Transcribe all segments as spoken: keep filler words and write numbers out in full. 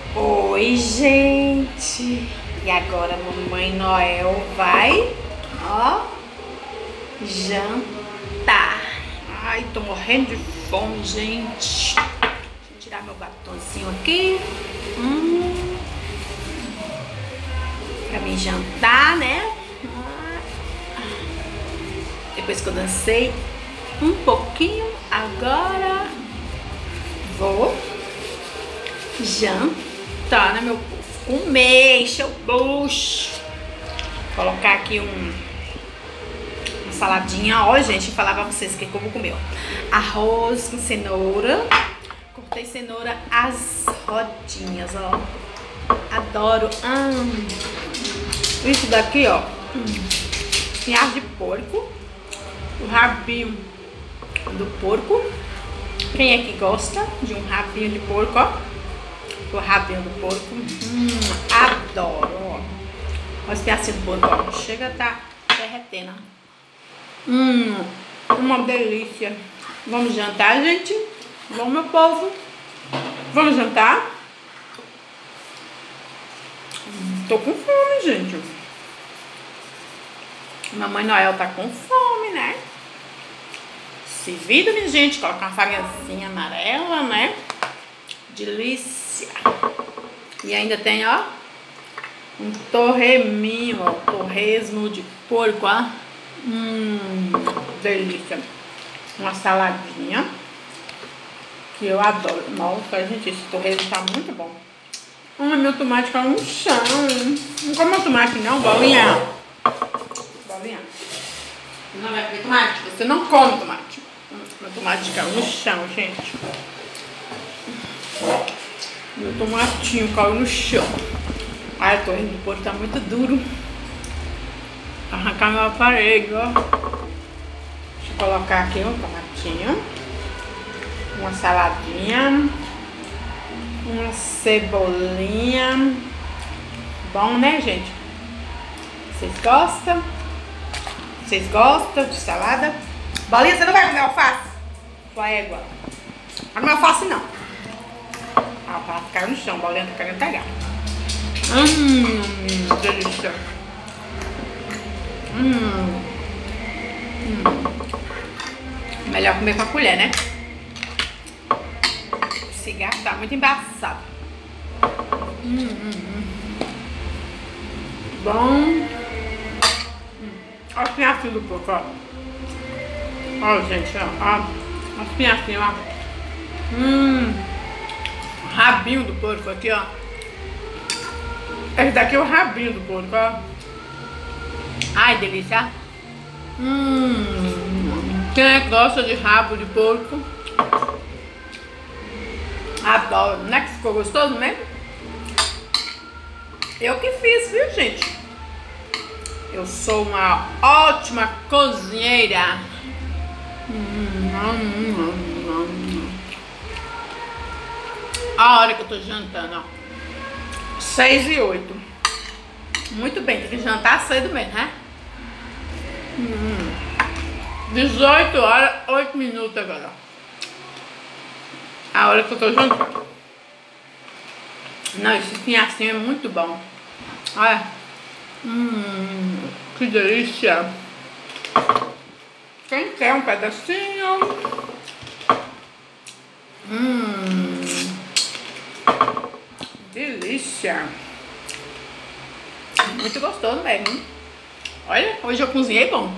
Oi, gente! E agora a Mamãe Noel vai, ó, jantar. Ai, tô morrendo de fome, gente. Deixa eu tirar meu batonzinho aqui. Hum. Pra mim jantar, né? Depois que eu dancei um pouquinho, agora vou jantar, né, meu povo? Comer, encher o bucho. Colocar aqui um, uma saladinha. Ó, gente, falar pra vocês o que, que eu vou comer, ó. Arroz com cenoura. Cortei cenoura às rodinhas, ó. Adoro. Hum. Isso daqui, ó. Hum. Espinhaço de porco. O rabinho do porco. Quem é que gosta de um rabinho de porco, ó? O rabinho do porco. Hum, adoro, ó. Olha esse pedacinho do porco, ó. Chega a tá derretendo. Hum, uma delícia. Vamos jantar, gente? Vamos, meu povo? Vamos jantar? Hum, tô com fome, gente. Mamãe Noel tá com fome, né? Se vira, minha gente, coloca uma farinhazinha amarela, né? Delícia. E ainda tem, ó, um torreminho, ó, torresmo de porco, ó. Hum, delícia. Uma saladinha, que eu adoro. Nossa, gente, esse torresmo tá muito bom. Ai, meu tomate caiu no chão. Não come tomate não, bolinha. Bolinha. Não vai comer tomate? Você não come tomate. Meu tomate caiu no chão, gente. Meu tomatinho caiu no chão. Ai, o torresmo do porco tá muito duro. Arrancar meu aparelho, ó. Deixa eu colocar aqui um tomatinho. Uma saladinha. Uma cebolinha. Bom, né, gente? Vocês gostam? Vocês gostam de salada? Bolinha, você não vai comer alface? Sua égua. Não comer alface, não. A alface caiu no chão, bolinha tá querendo pegar. Hum, delícia. Hum. Hum. Melhor comer com a colher, né? O cigarro tá muito embaçado. Hum, hum, hum. Bom. Hum. Olha o espinhacinho do porco, ó. Olha, gente, ó. Olha o espinhacinho, ó. Hum. Rabinho do porco aqui, ó. Esse daqui é o rabinho do porco, ó. Ai, delícia. Hum. Quem é que gosta de rabo de porco? Adoro. Não é que ficou gostoso mesmo? Eu que fiz, viu, gente? Eu sou uma ótima cozinheira. Hum, hum, hum, hum. A hora que eu tô jantando, ó. Seis e oito. Muito bem, tem que jantar cedo mesmo, né? Hum. dezoito horas, oito minutos agora. A hora que eu tô jantando. Não, esse espinhacinho é muito bom. Olha. Hum, que delícia. Quem quer um pedacinho? Hum, delícia. Muito gostoso mesmo. Olha, hoje eu cozinhei bom.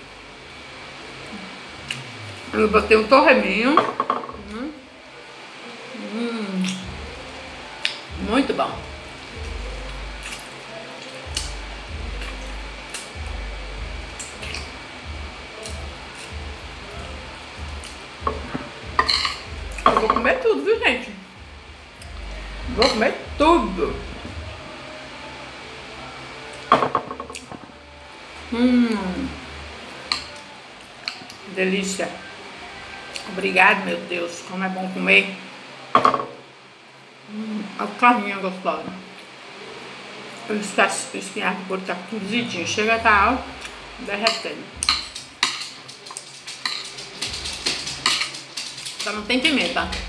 Eu botei um torreminho. Hum, hum, muito bom. Eu vou comer tudo, viu, gente? Vou comer tudo. Hum. Delícia. Obrigado, meu Deus. Como é bom comer. Hum, a carninha gostosa. O espinhaço de porco tá cozidinho. Chega a tá, ó, derretendo. Só não tem pimenta.